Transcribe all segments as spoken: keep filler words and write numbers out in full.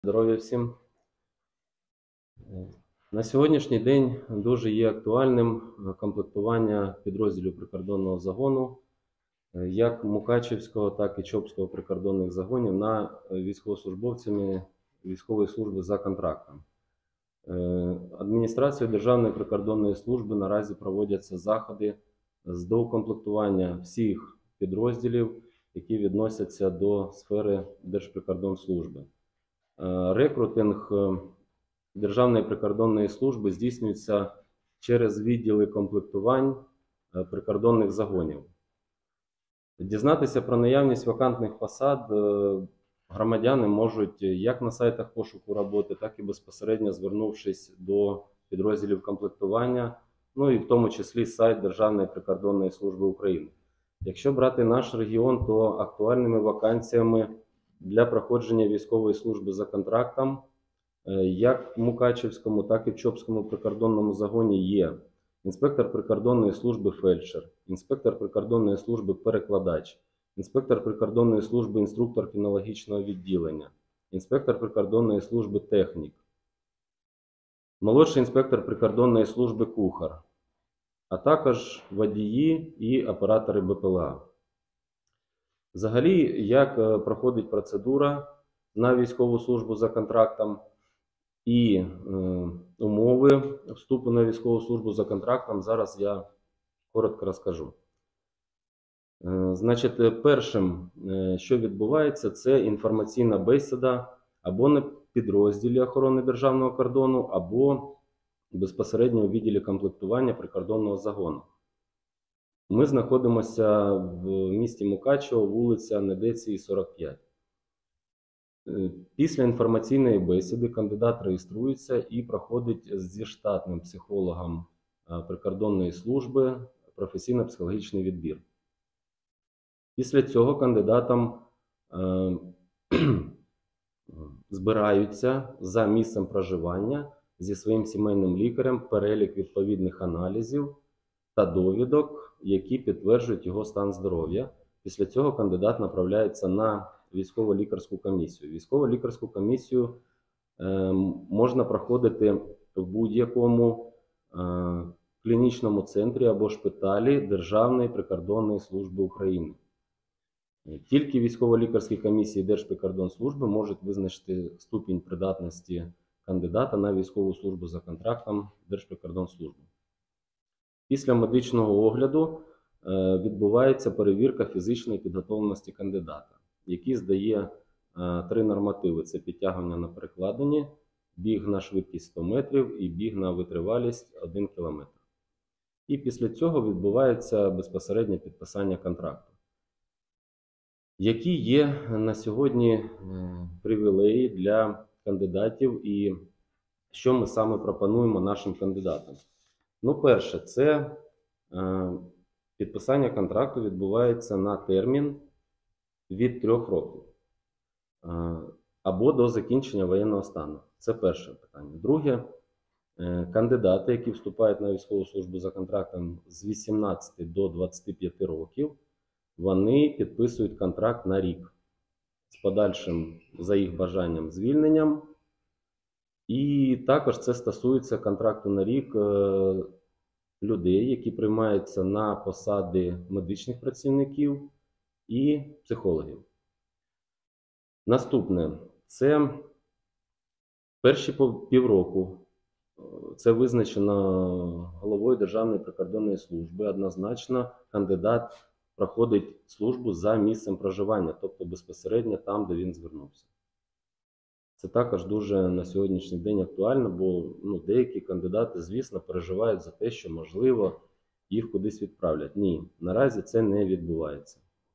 Здоров'я всім. На сьогоднішній день дуже є актуальним комплектування підрозділів прикордонного загону, як Мукачівського, так і Чопського прикордонних загонів на військовослужбовцями військової служби за контрактом. Адміністрацією Державної прикордонної служби наразі проводяться заходи з доукомплектування всіх підрозділів, які відносяться до сфери Держприкордонслужби. Рекрутинг Державної прикордонної служби здійснюється через відділи комплектувань прикордонних загонів. Дізнатися про наявність вакантних посад громадяни можуть як на сайтах пошуку роботи, так і безпосередньо звернувшись до підрозділів комплектування, ну і в тому числі сайт Державної прикордонної служби України. Якщо брати наш регіон, то актуальними вакансіями для проходження військової служби за контрактом як в Мукачівському, так і в Чопському прикордонному загоні є інспектор прикордонної служби фельдшер, інспектор прикордонної служби перекладач, інспектор прикордонної служби інструктор кінологічного відділення, інспектор прикордонної служби технік, молодший інспектор прикордонної служби кухар, а також водії і оператори Б П Л А. Взагалі, як проходить процедура на військову службу за контрактом і е, умови вступу на військову службу за контрактом, зараз я коротко розкажу. Е, значить, першим, е, що відбувається, це інформаційна бесіда або на підрозділі охорони державного кордону, або безпосередньо у відділі комплектування прикордонного загону. Ми знаходимося в місті Мукачево, вулиця Недеції, сорок п'ять. Після інформаційної бесіди кандидат реєструється і проходить зі штатним психологом прикордонної служби професійно-психологічний відбір. Після цього кандидатам е, збираються за місцем проживання зі своїм сімейним лікарем перелік відповідних аналізів та довідок, які підтверджують його стан здоров'я. Після цього кандидат направляється на військово-лікарську комісію. Військово-лікарську комісію е, можна проходити в будь-якому е, клінічному центрі або шпиталі Державної прикордонної служби України. Тільки військово-лікарські комісії Держприкордонслужби можуть визначити ступінь придатності кандидата на військову службу за контрактом Держприкордонслужби. Після медичного огляду е, відбувається перевірка фізичної підготовленості кандидата, який здає е, три нормативи. Це підтягування на перекладині, біг на швидкість сто метрів і біг на витривалість один кілометр. І після цього відбувається безпосереднє підписання контракту. Які є на сьогодні е, привілеї для кандидатів і що ми саме пропонуємо нашим кандидатам? Ну, перше, це е, підписання контракту відбувається на термін від трьох років е, або до закінчення воєнного стану. Це перше питання. Друге, е, кандидати, які вступають на військову службу за контрактом з вісімнадцяти до двадцяти п'яти років, вони підписують контракт на рік з подальшим, за їх бажанням, звільненням. І також це стосується контракту на рік е, людей, які приймаються на посади медичних працівників і психологів. Наступне, це перші півроку, це визначено головою Державної прикордонної служби, однозначно кандидат проходить службу за місцем проживання, тобто безпосередньо там, де він звернувся. Це також дуже на сьогоднішній день актуально, бо ну, деякі кандидати, звісно, переживають за те, що, можливо, їх кудись відправлять. Ні, наразі це не відбувається.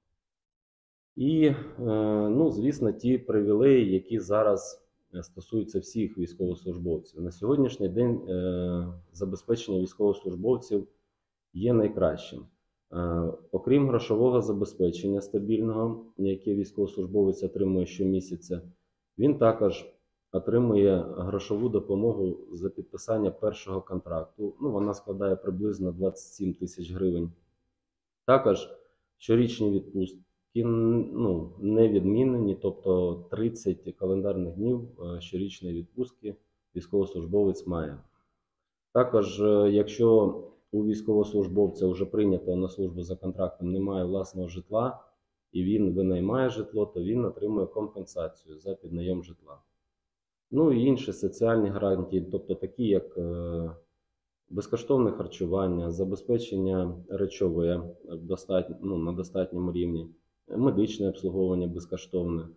І, ну, звісно, ті привілеї, які зараз стосуються всіх військовослужбовців. На сьогоднішній день забезпечення військовослужбовців є найкращим. Окрім грошового забезпечення стабільного, яке військовослужбовець отримує щомісяця, він також отримує грошову допомогу за підписання першого контракту. Ну, вона складає приблизно двадцять сім тисяч гривень. Також щорічні відпустки кін, ну, не відмінені, тобто тридцять календарних днів е, щорічної відпустки військовослужбовець має. Також, е, якщо у військовослужбовця вже прийнято на службу за контрактом, немає власного житла, і він винаймає житло, то він отримує компенсацію за піднайом житла. Ну і інші соціальні гарантії, тобто такі, як е, безкоштовне харчування, забезпечення речове достатньо, ну, на достатньому рівні, медичне обслуговування безкоштовне.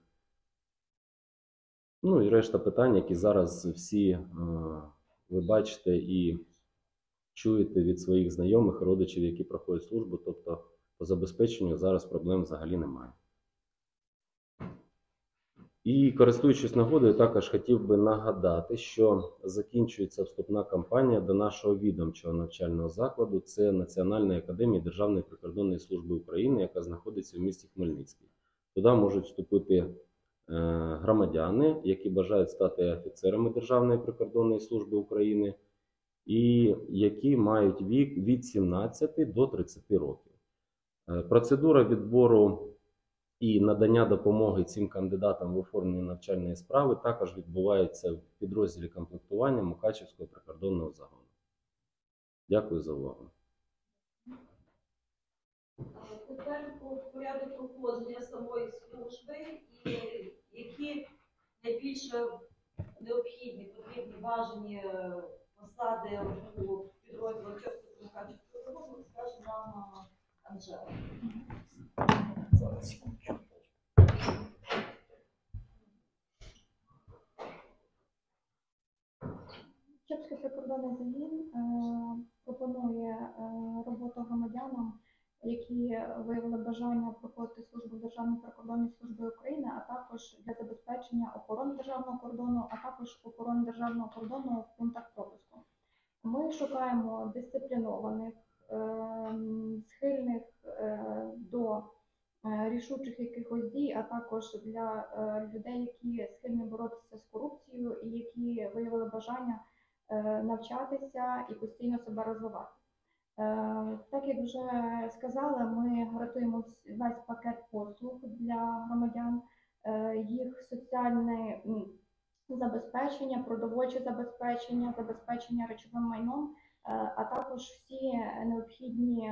Ну і решта питань, які зараз всі е, ви бачите і чуєте від своїх знайомих, родичів, які проходять службу, тобто по забезпеченню зараз проблем взагалі немає. І, користуючись нагодою, також хотів би нагадати, що закінчується вступна кампанія до нашого відомчого навчального закладу. Це Національна академія Державної прикордонної служби України, яка знаходиться в місті Хмельницький. Туди можуть вступити е, громадяни, які бажають стати офіцерами Державної прикордонної служби України, і які мають вік від сімнадцяти до тридцяти років. Е, процедура відбору і надання допомоги цим кандидатам в оформленні навчальної справи також відбувається в підрозділі комплектування Мукачівського прикордонного загону. Дякую за увагу. Тепер про порядок проходження самої служби і які найбільш необхідні, потрібні, бажані посади у підрозділі Мукачівського Мукачівського загону, скаже нам Анжела. Зараз. Мукачівський прикордонний загін е, пропонує е, роботу громадянам, які виявили бажання проходити службу в Державній прикордонній службі України, а також для забезпечення охорони державного кордону, а також охорони державного кордону в пунктах пропуску. Ми шукаємо дисциплінованих, е, схильних е, до е, рішучих якихось дій, а також для е, людей, які схильні боротися з корупцією і які виявили бажання навчатися і постійно себе розвивати. Так як вже сказала, ми гарантуємо весь пакет послуг для громадян, їх соціальне забезпечення, продовольче забезпечення, забезпечення речовим майном, а також всі необхідні,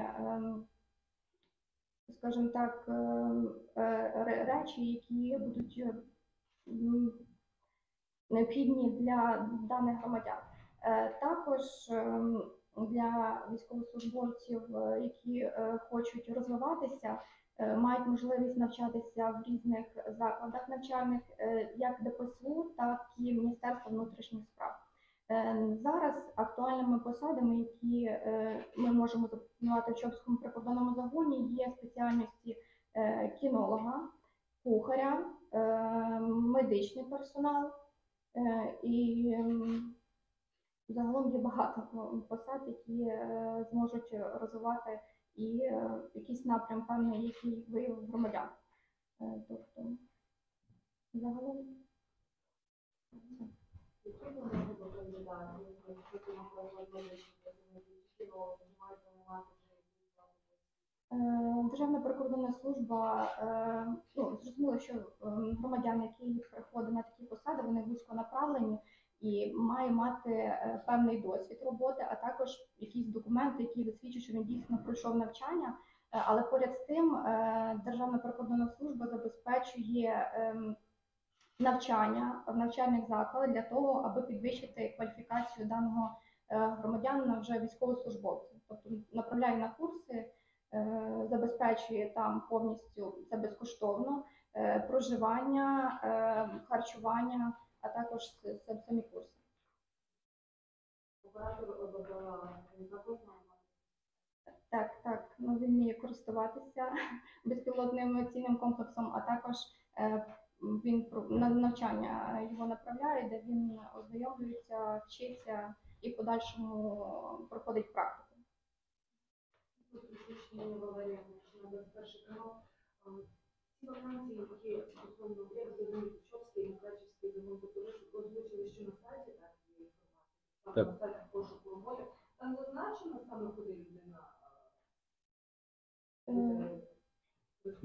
скажімо так, речі, які будуть необхідні для даних громадян. Також для військовослужбовців, які хочуть розвиватися, мають можливість навчатися в різних закладах навчальних, як ДПСУ, так і Міністерства внутрішніх справ. Зараз актуальними посадами, які ми можемо запропонувати в Чопському прикордонному загоні, є спеціальності кінолога, кухаря, медичний персонал і загалом є багато посад, які зможуть розвивати і якийсь напрям певний, який виявив громадян. Тобто, загалом. Державна прикордонна служба, ну, зрозуміло, що громадяни, які приходять на такі посади, вони вузьконаправлені і має мати певний досвід роботи, а також якісь документи, які засвідчують, що він дійсно пройшов навчання. Але поряд з тим Державна прикордонна служба забезпечує навчання в навчальних закладах для того, аби підвищити кваліфікацію даного громадянина вже військовослужбовця. Тобто направляє на курси, забезпечує там повністю, це безкоштовно, проживання, харчування, а також самі курси. Так, так, ну, він вміє користуватися безпілотним авіаційним комплексом, а також е, він на навчання його направляє, де він ознайомлюється, вчиться і в подальшому проходить практику. Ці вакансії, які стосовно розглядають Чопський і Мукачівський загон, ви озвучили, що на сайті, так, є інформація, на сайті пошуку роботи, там зазначено саме, куди людина?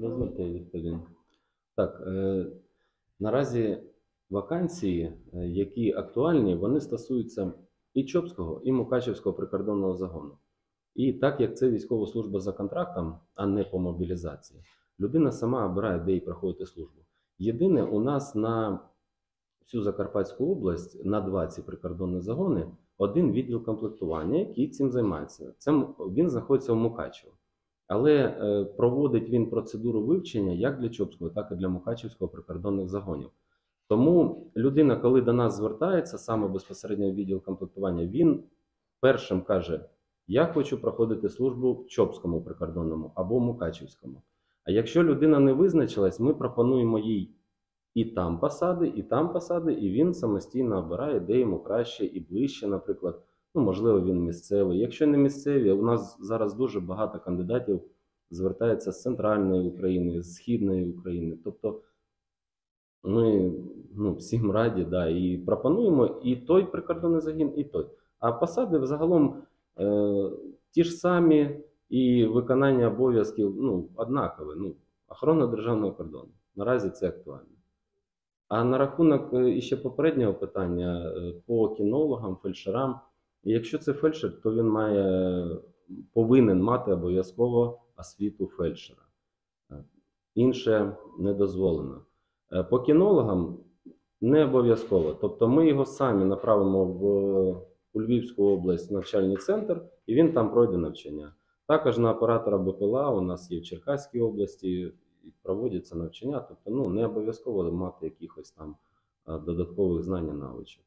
Дозвольте я відповім. Так, е, наразі вакансії, е, які актуальні, вони стосуються і Чопського, і Мукачівського прикордонного загону. І так як це військова служба за контрактом, а не по мобілізації, людина сама обирає, де їй проходити службу. Єдине, у нас на всю Закарпатську область, на два ці прикордонні загони, один відділ комплектування, який цим займається. Це, м- він знаходиться в Мукачево. Але е, проводить він процедуру вивчення як для Чопського, так і для Мукачівського прикордонних загонів. Тому людина, коли до нас звертається, саме безпосередньо в відділ комплектування, він першим каже: я хочу проходити службу в Чопському прикордонному або Мукачівському. А якщо людина не визначилась, ми пропонуємо їй і там посади, і там посади, і він самостійно обирає, де йому краще і ближче, наприклад. Ну, можливо, він місцевий. Якщо не місцеві, у нас зараз дуже багато кандидатів звертається з центральної України, з східної України. Тобто ми, ну, всім раді, да, і пропонуємо і той прикордонний загін, і той. А посади взагалом е, ті ж самі, і виконання обов'язків, ну, однакове. Ну, охорона державного кордону. Наразі це актуально. А на рахунок е, іще попереднього питання е, по кінологам, фельдшерам, якщо це фельдшер, то він має, повинен мати обов'язково освіту фельдшера. Е, Інше не дозволено. Е, По кінологам не обов'язково. Тобто ми його самі направимо в, у Львівську область навчальний центр, і він там пройде навчання. Також на оператора БПЛА у нас є в Черкаській області, і проводяться навчання, тобто ну, не обов'язково мати якихось там а, додаткових знань і навичок.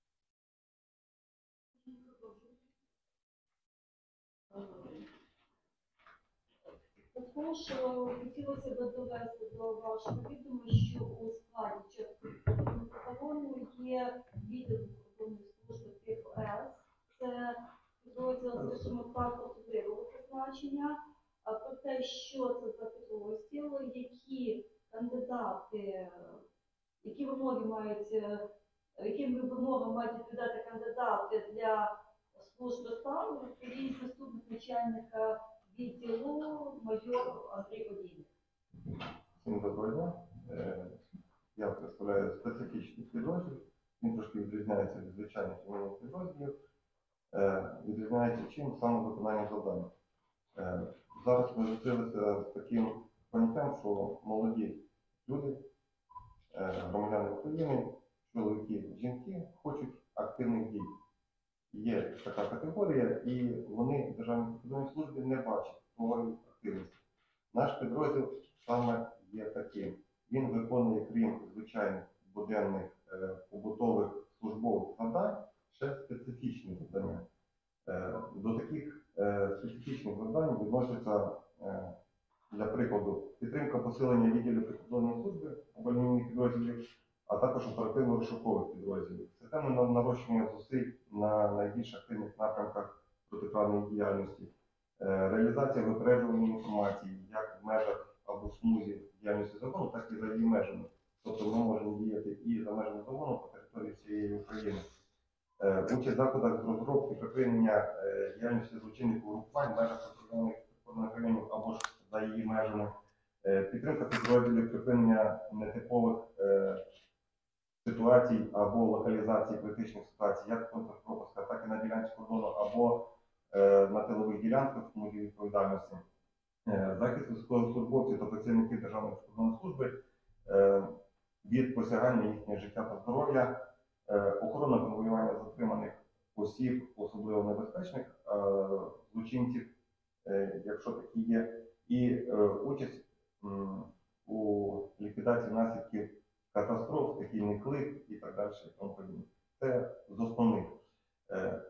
Також е, хотілося б довести до вашого відома, що у складі Чопського загону є відділ прикордонної служби типу С. Це підрозділ, скажімо так, особливого призначення. А про те, що це за підрозділ, які кандидати, які вимоги мають, е, яким вимогам мають відповідати кандидати для служби там, розповість заступник начальника відділу майор Андрій Одійник. Всім доброго дня. Е, Я представляю специфічний підрозділ. Він трошки відрізняється від звичайних сімейних підрозділів. Е, Відрізняється чим? Саме виконанням завдань. Е, Зараз ми зустрілися з таким поняттям, що молоді люди, е, громадяни України, чоловіки, жінки хочуть активних дій. Є така категорія, і вони в Державній прикордонній службі не бачать такої активності. Наш підрозділ саме є таким. Він виконує, крім звичайних буденних е, побутових службових завдань, ще специфічні завдання. Е, до таких е, специфічних завдань відносяться, е, для прикладу, підтримка посилення відділів прикордонної служби або лінійних підрозділів, а також оперативно-розшукових підрозділів. Системне нарощування зусиль на найбільш активних напрямках протиправної діяльності. Е, Реалізація випереджувальної інформації як в межах або в смузі діяльності закону, так і за її межами. Тобто ми можемо діяти і за межами закону по території всієї України. Е, Участь в заходах з розробки припинення е, діяльності злочинних угрупувань в межах прикордонних районів або ж за її межами. Е, Підтримка підрозділів припинення нетипових е, ситуацій або локалізації критичних ситуацій, як в контрпропусках, так і на ділянці кордону або е, на тилових ділянках в смузі відповідальності. Е, Захист військовослужбовців та працівників Державної прикордонної служби е, від посягання їхнього життя та здоров'я, е, охорона конвоювання затриманих осіб, особливо небезпечних е, злочинців, е, якщо такі є, і е, участь м, у ліквідації наслідків катастроф, стихійних лих і так далі. І тому подібне. Це з основних. Е,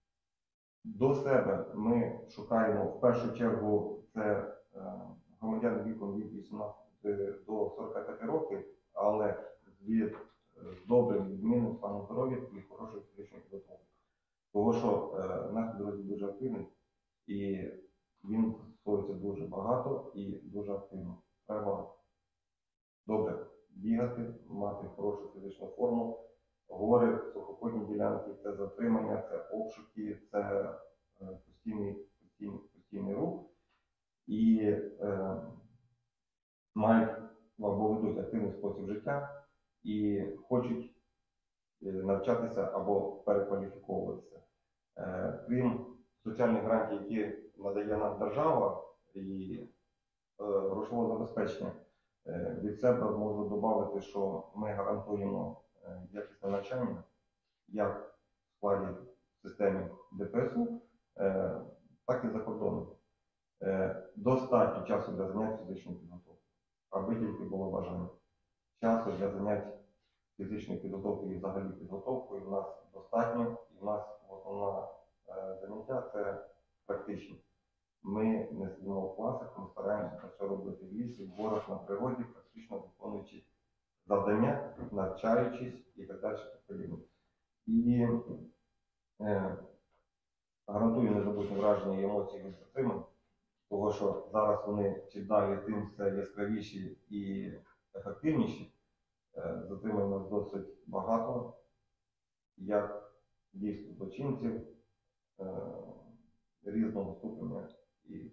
До себе ми шукаємо в першу чергу це е, громадяни віком від вісімнадцяти до сорока п'яти років, але від з добрим відмінним станом здоров'я і хорошою фізичною підготовкою. Тому що е, наш підрозділ дуже активний і він стосується дуже багато і дуже активно. Треба добре бігати, мати хорошу фізичну форму. Гори, сухопутні ділянки – це затримання, це обшуки, це е, постійний, постійний, постійний рух. І е, мають або ведуть активний спосіб життя і хочуть е, навчатися або перекваліфіковуватися. Е, Крім соціальних гарантій, які надає нам держава і е, грошового забезпечення, е, від себе можу додати, що ми гарантуємо е, якісне навчання як в складі в системі ДПСУ, е, так і за кордоном. Е, Достатньо часу для занять фізичною підготовкою, аби тільки було бажання. Часу для занять фізичною підготовкою і взагалі підготовкою в нас достатньо, і в нас основне е, заняття це практичні. Ми не сидимо в класах, ми стараємося це все робити в лісі, в горах, на природі, практично виконуючи завдання, навчаючись і так далі. Так подібне. І е, гарантую незабутні враження і емоції від затримань, тому що зараз вони чим далі тим все яскравіші і ефективніші. Е, Затримань у нас досить багато, як дійсно злочинців е, різного ступеня. І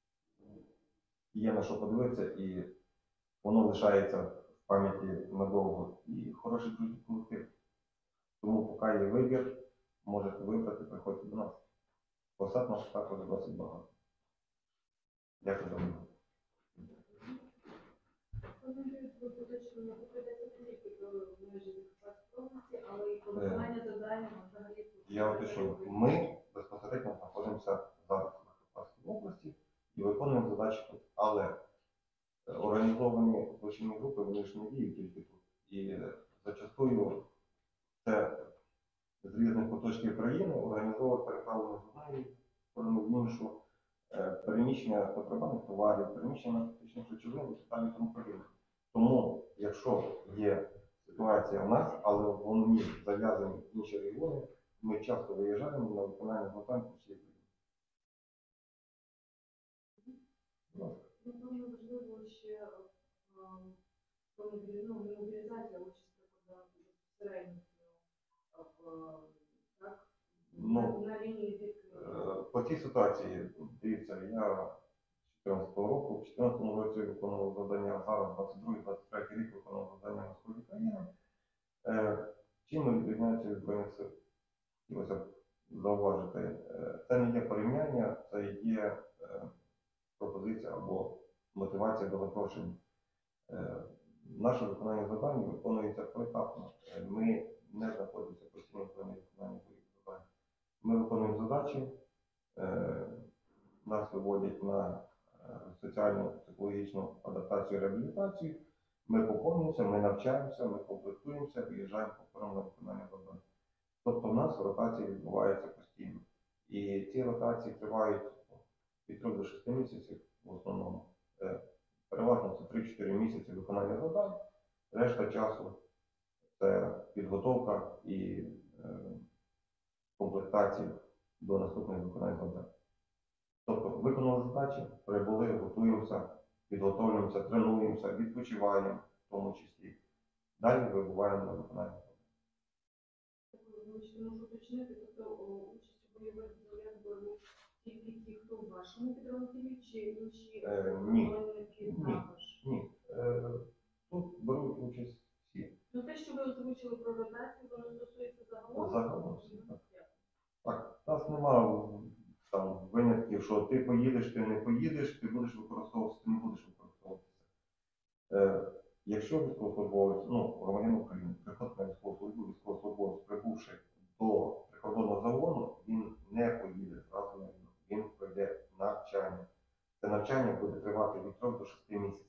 є на що подивитися, і воно лишається в пам'яті надовго. І хороший дружній колектив. Тому поки є вибір, можете вибрати, приходьте до нас. Посад нас також досить багато. Дякую за увагу. Коментують поточнення, прийдеться не тільки про межі Закарпатської, але й про виконання завдань взагалі. Я уточню, ми безпосередньо знаходимося зараз в Закарпатській області і виконуємо задачі тут. Але організовані злочинні групи, вони ж не діють тільки тут. І зачастую це з різних куточків країни організовують переправлення з однієї сторони в іншу, е, переміщення контрабандних товарів, переміщення наркотичних речовин і так далі і тому подібне. Тому, якщо є ситуація в нас, але вони зав'язані в інші регіони, ми часто виїжджаємо на виконання завдань по всій країні. Будь ласка. Напевно, важливо ще про мобілізацію, але чисто безпосередньо так, Ну, на лінії зіткнення. Е, По цій ситуації, дивіться, я з чотирнадцятого року, в чотирнадцятому році виконував завдання, зараз двадцять другий двадцять третій рік виконував завдання на сході країни. Е, Чим ми відрізняємося від Збройних сил? Хотілося б зауважити, е, це не є порівняння, це є е, пропозиція або мотивація до запрошення. Е, Наше виконання завдань виконується поетапно. Е, Ми не знаходимося постійно в виконанні виконання своїх завдань. Ми виконуємо задачі, е, нас виводять на е, соціальну, психологічну адаптацію і реабілітацію. Ми поповнюємося, ми навчаємося, ми комплектуємося, виїжджаємо повторно на виконання завдань. Тобто в нас ротації відбуваються постійно. І ці ротації тривають від трьох до шести місяців в основному. Е, Переважно це три-чотири місяці виконання завдань, решта часу це підготовка і е, комплектація до наступних виконань завдань. Тобто виконали задачі, прибули, готуємося, підготовлюємося, тренуємося, відпочиваємо в тому числі. Далі вибуваємо на виконання завдань. Можу уточнити, тобто участь у бойових діях беруть тільки ті, хто в вашому підрозділі, чи інші Е, ні. воїники Ні. також? Ні. Е, Тут беруть участь всі. Ну те, що ви озвучили про ротацію, воно стосується загалом? Загалом всі, так. Так, у нас немає там винятків, що ти поїдеш, ти не поїдеш, ти будеш використовуватися, ти не будеш використовуватися. Е, якщо військовослужбовець, ну, громадянин України, приходить на військову службу, військовослужбовець, прибувши до прикордонного загону, він не поїде зразу на війну, він пройде навчання. Це навчання буде тривати від трьох до шести місяців.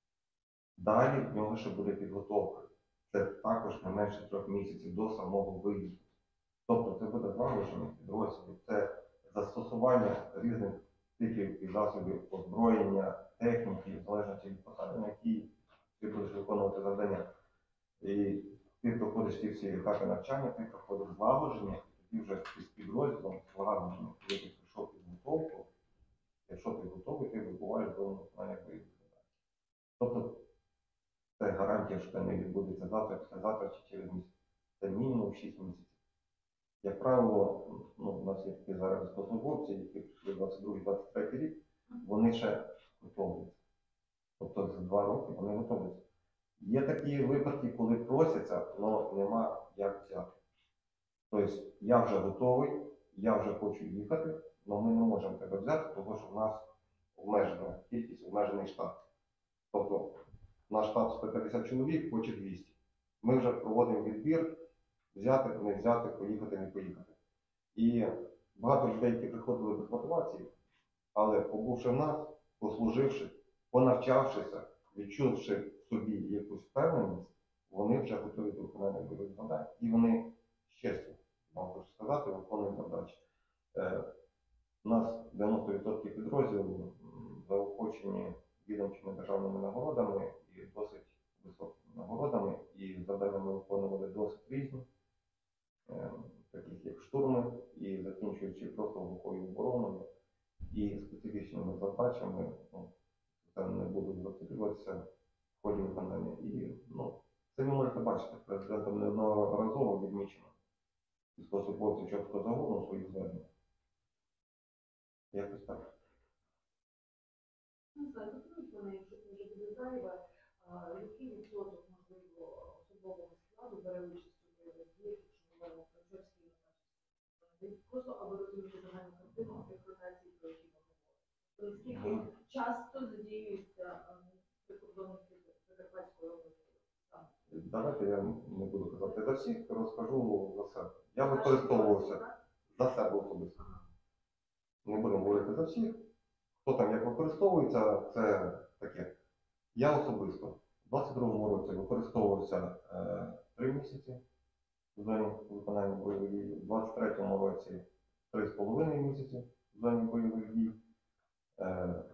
Далі в нього ще буде підготовка. Це також не менше трьох місяців до самого виїзду. Тобто це буде злагодження підрозділів, це застосування різних типів і засобів озброєння, техніки, в залежності від посади, на якій ти будеш виконувати завдання. І ти проходиш ті всі етапи навчання, ти проходиш злагодження, і тоді вже з підрозділом злагодження, коли ти пройшов підготовку, якщо ти готовий, ти вибуваєш до виконання бойових завдань. Тобто це гарантія, що це не відбудеться завтра, післязавтра чи через місяць. Це мінімум шість місяців. Як правило, ну, у нас є такі зараз військовослужбовці, які прийшли двадцять другий двадцять третій рік, вони ще готовляться. Тобто за два роки вони готуються. Є такі випадки, коли просяться, але нема як взяти. Тобто я вже готовий, я вже хочу їхати, але ми не можемо тебе взяти, тому що в нас обмежена кількість, обмежений штат. Тобто наш штат сто п'ятдесят чоловік, хоче двісті. Ми вже проводимо відбір, взяти, не взяти, поїхати, не поїхати. І багато людей, які приходили без мотивації, але побувши в нас, послуживши, понавчавшися, відчувши в собі якусь впевненість, вони вже готові до виконання бойових завдань. І вони з честю, вам хочу сказати, виконують задачі. Е, у нас дев'яносто відсотків підрозділів м, заохочені відомчими державними нагородами і досить високими нагородами. І завдання ми виконували досить різні, е, таких як штурми, і закінчуючи просто глухою обороною і специфічними задачами, ну, це не буду зациклюватися в ході виконання. І, ну, це ви можете бачити, президентом неодноразово відмічено. Військовослужбовці чітко загорнув свої звернення. Якось так. Ну, так, запитують вони, якщо це вже буде зайве, а, який відсоток, можливо, особового складу бере участь у бойових діях, якщо ми говоримо про Чорський напрямок? Просто аби розуміти загальну картину тих ротацій, про які ми говоримо. Наскільки часто задіюються прикордонники Закарпатської області? Саме. Давайте я не буду казати за всіх, розкажу за себе. Я використовувався за себе особисто. Не будемо говорити за всіх. Хто там як використовується, це таке. Я особисто в двадцять другому році використовувався е, три місяці в зоні виконання бойових дій, в двадцять третьому році три з половиною місяці в зоні бойових дій. Е,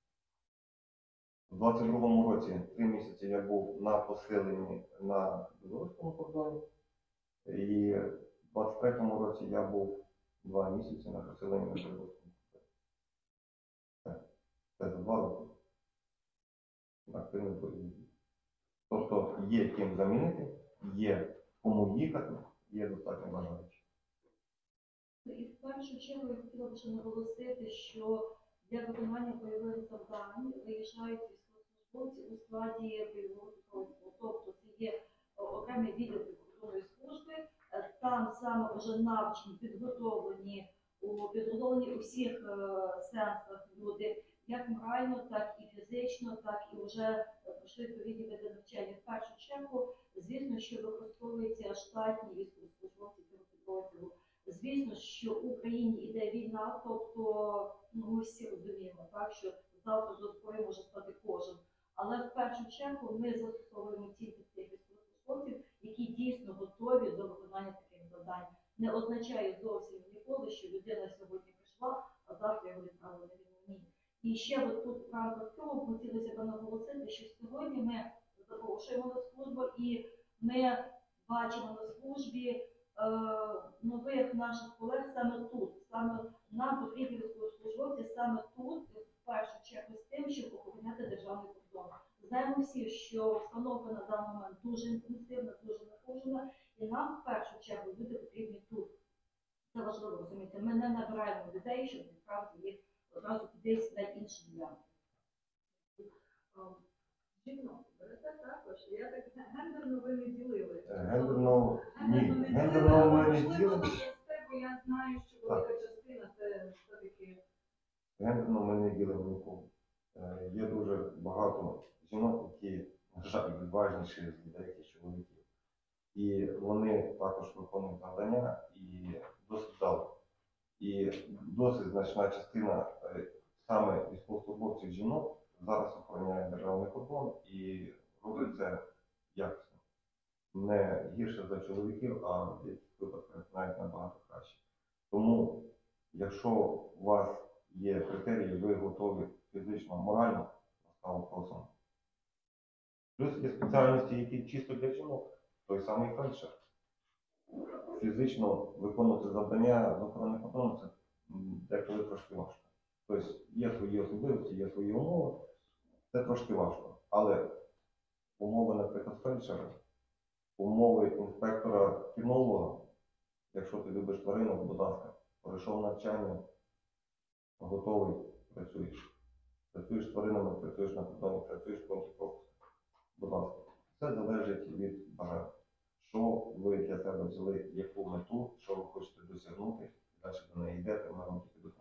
в двадцять другому році три місяці я був на посиленні на білоруському кордоні. І в двадцять третьому році я був два місяці на посиленні на білоруському кордоні. Це за два роки. Активних бойових дій. Тобто є ким замінити, є кому їхати, є достатньо бажаючих. І в першу чергу я хотіла б ще наголосити, що для виконання бойових завдань виїжджають військовослужбовці у складі бойового підрозділу. Тобто це є окремий відділ прикордонної служби, там саме вже навчені, підготовлені, у- підготовлені у всіх е, сенсах люди, як морально, так і фізично, так і вже пройшли відповідні види навчання. В першу чергу, звісно, що використовуються штатні військовослужбовці цього підрозділу. Звісно, що в Україні йде війна, тобто ну, ми всі розуміємо, так, що завтра до зброї може стати кожен. Але в першу чергу ми застосовуємо тільки тих військовослужбовців, які дійсно готові до виконання таких завдань. Не означає зовсім ніколи, що людина сьогодні прийшла, а завтра його відправили на війну. Ні. І ще от тут в рамках цього хотілося б наголосити, що сьогодні ми запрошуємо на службу і ми бачимо на службі е, нових наших колег саме тут. Саме нам потрібні військовослужбовці саме тут, в першу чергу, з тим, щоб охороняти державний кордон. Знаємо всі, що обстановка на даний момент дуже інтенсивна, дуже напружена, і нам в першу чергу люди потрібні тут. Це важливо розуміти. Ми не набираємо людей, щоб відправити їх одразу кудись на інші ділянки. Жінок берете також. Я так гендерно ви не ділили. Е, Гендерно, ні, Гендерно не гендерно ми не Можливо, ділимо. через те, бо я знаю, що велика частина це все-таки Гендерно ми не ділимо нікого. Е, Є дуже багато жінок, які, на жаль, відважніші з деяких чоловіків. І вони також виконують завдання і досить вдало. І досить значна частина е, саме військовослужбовців жінок зараз охороняє державний кордон і робить це якісно. Не гірше за чоловіків, а в деяких випадках навіть набагато краще. Тому, якщо у вас є критерії, ви готові фізично, морально, ласкаво просимо. Плюс є спеціальності, які чисто для жінок, той самий фельдшер. Фізично виконувати завдання з охорони кордону це м, деколи трошки важко. Тобто є свої особливості, є свої умови, це трошки важко. Але умови, наприклад, фельдшера, умови інспектора-кінолога, якщо ти любиш тваринок, будь ласка, пройшов навчання, готовий, працюєш. працюєш з тваринами, працюєш на кордоні, працюєш в пункті пропуску. Будь ласка, це залежить від бажання. Що ви для себе взяли, яку мету, що ви хочете досягнути, і далі до неї йдете, ми вам тільки допоможемо.